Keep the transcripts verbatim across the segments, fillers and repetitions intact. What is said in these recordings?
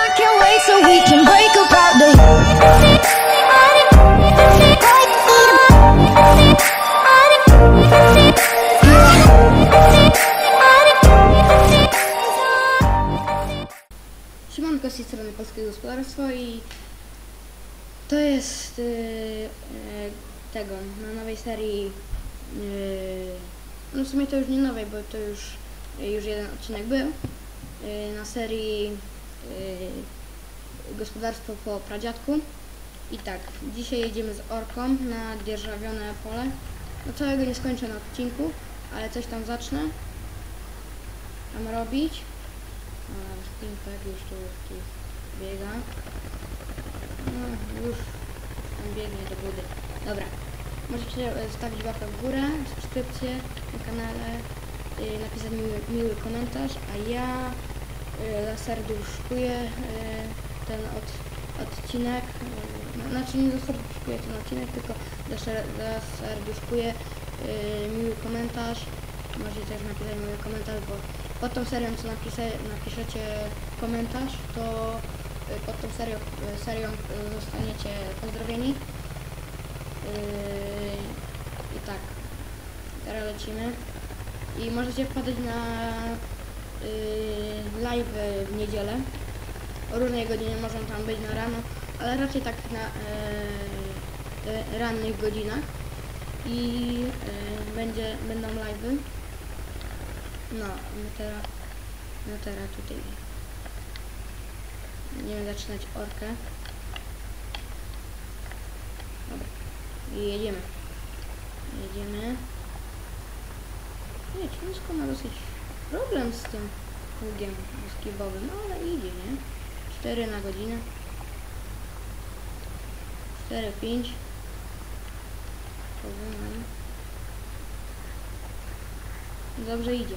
can't wait so we can break about the Siemanko, z tej strony Polskie Gospodarstwo i to jest yy, yy, tego, na nowej serii, yy, no w sumie to już nie nowej, bo to już, yy, już jeden odcinek był, yy, na serii yy, Gospodarstwo po pradziadku. I tak, dzisiaj jedziemy z orką na dzierżawione pole. No całego nie skończę na odcinku, ale coś tam zacznę tam robić. Pimpek już tu, tu biega. No, już tam biegnie do budy. Dobra, możecie zostawić łapkę w górę, subskrypcję na kanale, yy, napisać miły, miły komentarz, a ja yy, zaserduszkuję yy, ten od, odcinek, yy, znaczy nie zaserduszkuję ten odcinek, tylko zaserduszkuję yy, miły komentarz. Możecie też napisać miły komentarz, bo pod tą serią, co napisze, napiszecie komentarz, to pod tą serią, serią zostaniecie pozdrowieni. Yy, I tak, teraz lecimy. I możecie wpadać na yy, live w niedzielę. O różnej godzinie mogą tam być na rano, ale raczej tak na yy, rannych godzinach. I yy, będzie, będą live'y. No, my teraz, no teraz tutaj będziemy zaczynać orkę. Dobra, i jedziemy. Jedziemy. Nie, ciężko ma dosyć problem z tym pługiem skibowym, no ale idzie, nie? cztery na godzinę. cztery, pięć. Powiem. Dobrze idzie.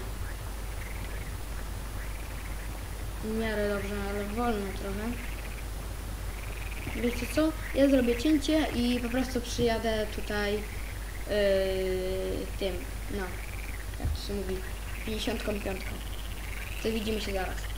W miarę dobrze, ale wolno trochę. Wiecie co? Ja zrobię cięcie i po prostu przyjadę tutaj yy, tym, no, jak to się mówi, pięćdziesiątką piątką. To widzimy się zaraz.